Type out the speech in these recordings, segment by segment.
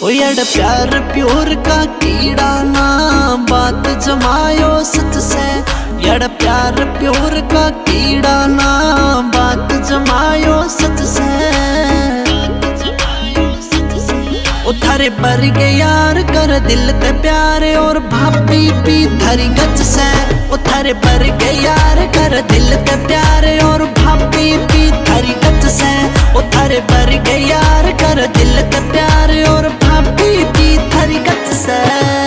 यार प्यार प्योर का कीड़ा ना बात जमायो सच से। यार प्यार प्योर का कीड़ा ना बात जमायो सच से। ओ थारे बर के यार कर दिल ते प्यार और भाभी भी थारी गच से। ओ थारे बर के यार कर दिल ते प्यार और भाभी भी थारी गच से। ओ थारे बर के यार कर दिल ते प्यार और भाभी भी थारी गच से।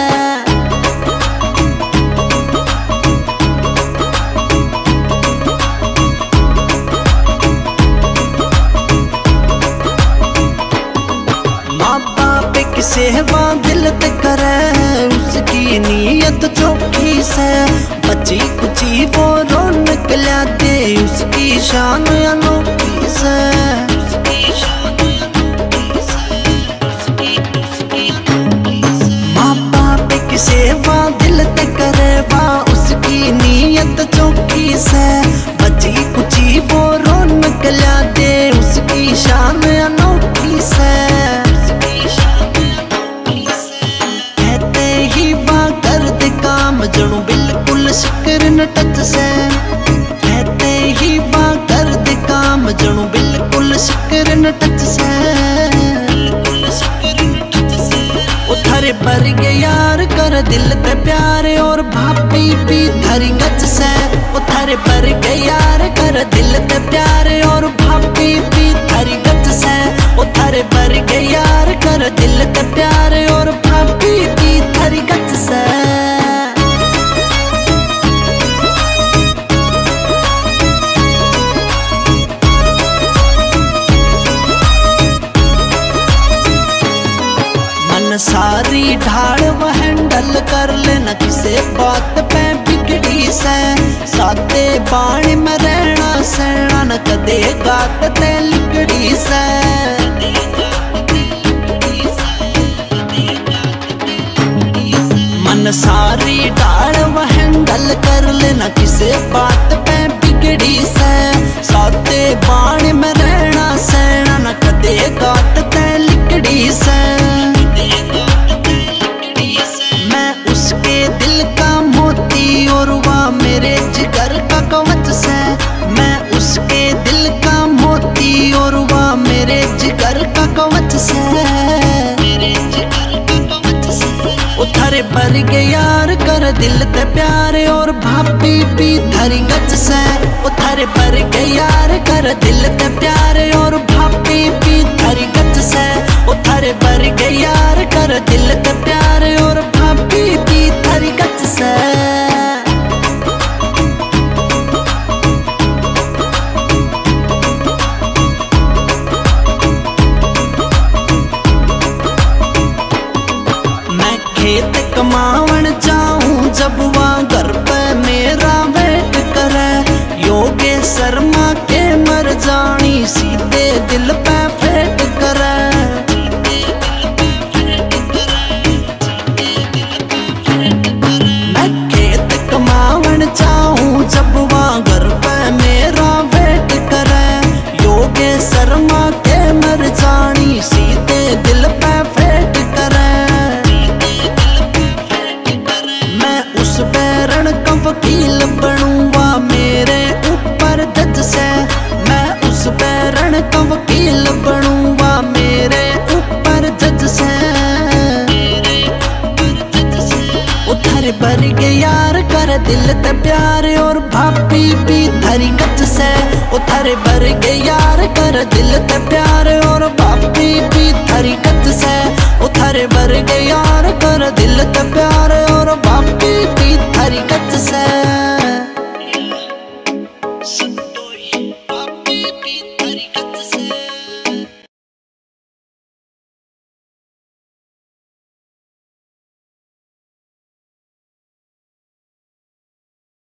सेवा दिल ते करे उसकी नीयत चौखी से। बची कुची वो रौनक ला दे उसकी शान अनोखी से। माँ बाप की सेवा दिल ते करे वा उसकी नीयत चौखी से। बची कुची वो रौनक ला दे उसकी शान अनोखी से। जणू बिल्कुल शिकर न टच से। कहते ही वाह कर दे काम जणू बिल्कुल शिकर न टच से। ओ थारे बर के यार कर दिल ते प्यार और भाभी भी थारी गच से। ओ थारे बर के यार कर दिल ते प्यार और भाभी भी थारी गच से। ओ थारे बर के यार कर दिल ते प्यार और भाभी भी थारी गच से। सारी ढाल व हैंडल कर लेना किसे बात पे बिगड़ी से। सादे बाणी में रहना सहना न कदे गात ते लिकड़ी से। मन सारी ढाल व हैंडल कर लेना किसे बात पे बिगड़ी से। सादे बाणी में रहना सहना न कदे गात ते लिकड़ी से। और वह मेरे जिगर का कवच से। मैं उसके दिल का मोती और वह मेरे जिगर का कवच से। ओ थारे बर के यार कर दिल ते प्यार और भाभी भी थारी गच से। ओ थारे बर के यार कर दिल ते प्यार और भाभी भी थारी गच से। ओ थारे बर के यार कर दिल ते प्यार और भाभी भी थारी गच से। खेत कमावन जाऊं जब वहाँ घर पे मेरा वेट करे। योगे शर्मा के मर जानी सीधे दिल पे फेट करे। मैं खेत कमावन जाऊं जब वहाँ घर पे मेरा वेट करे। योगे शर्मा के मर जानी सीधे दिल पे फेट करे। वकील बनूंगा मेरे ऊपर जज से। मैं उस बैरण का वकील बनूंगा मेरे ऊपर जज से। ओ थारे बर के यार कर दिल ते प्यार और भाभी भी थारी गच से। ओ थारे बर के यार कर दिल ते प्यार और भाभी भी थारी गच से। ओ थारे बर के यार कर दिल ते प्यार और भाभी भी थारी गच से।